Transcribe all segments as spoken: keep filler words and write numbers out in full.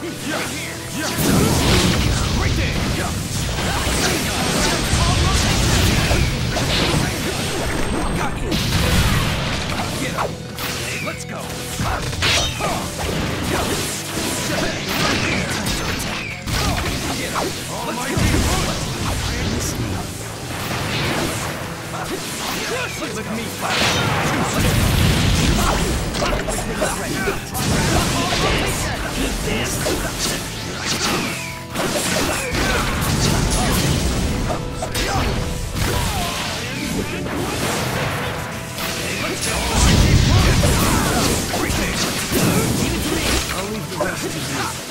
Right there! Got you! Get him! Let's go! Look at me fight! I'll leave the rest to you.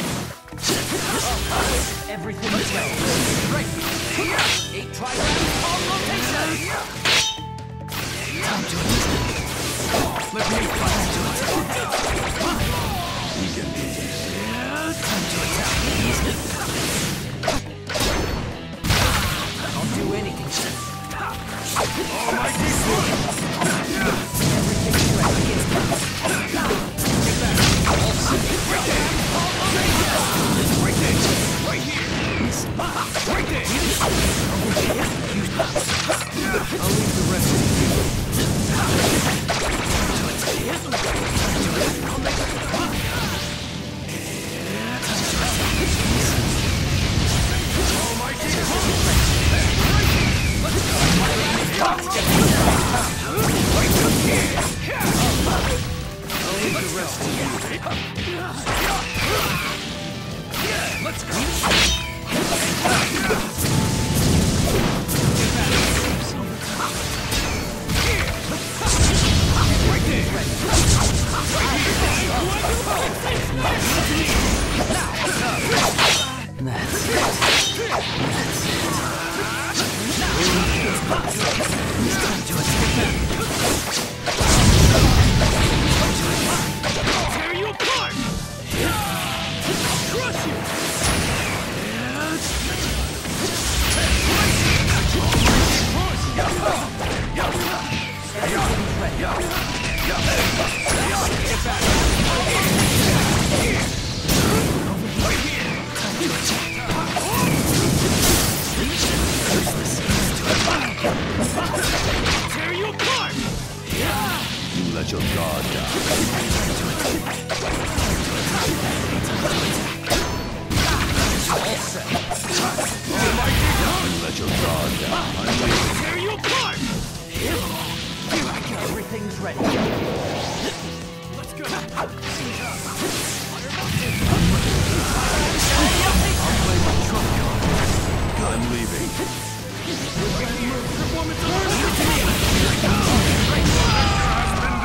Everything is ready. Right. Eight tri-rounds, all rotation. Time to attack. Let me fight to attack. We can do this. Time to attack. I'll do anything. Almighty sword. Everything's ready. Get back. Right there. Right there. Right here. Right there. I'll leave the rest of you. Almighty Let's go. Right here. I'll leave the rest of you. Let's go. Right there. That's it. That's it. It's time to attack. I'll tear you apart. I'll crush you. Everything's ready. Get back. Right here. Time to attack. Tear you apart. You let your guard down. All set. You let your guard down. Tear you apart. Everything's ready. Let's go. I'll play my trump card. I'm leaving. Has been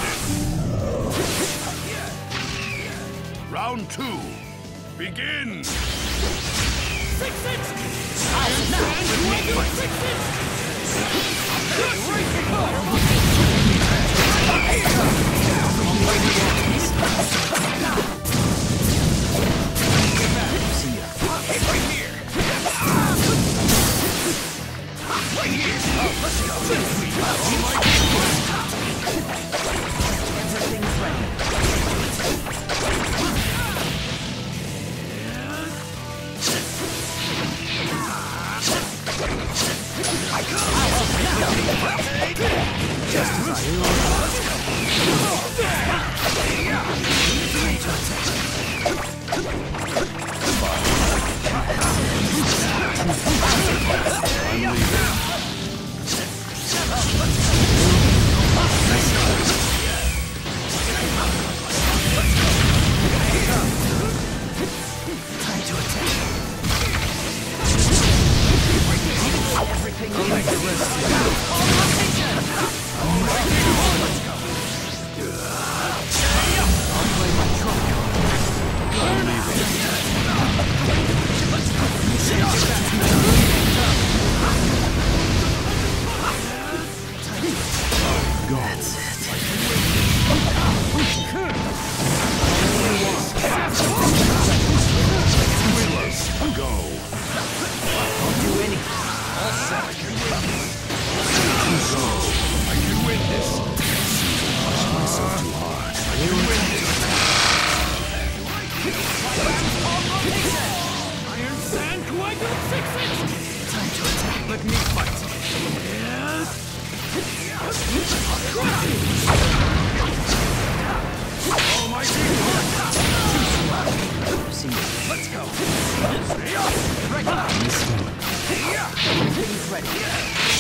decided. Round two. Begin. Six six. I'll stand with me. Six six. Right here! Oh, let's go! Everything's ready. Just as I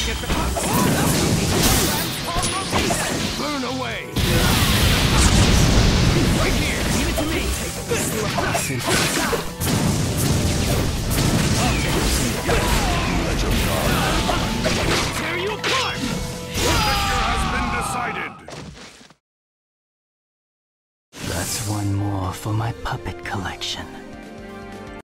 Get the burn away. Right here. Leave it to me. Tear you apart. The victor has been decided. That's one more for my puppet collection.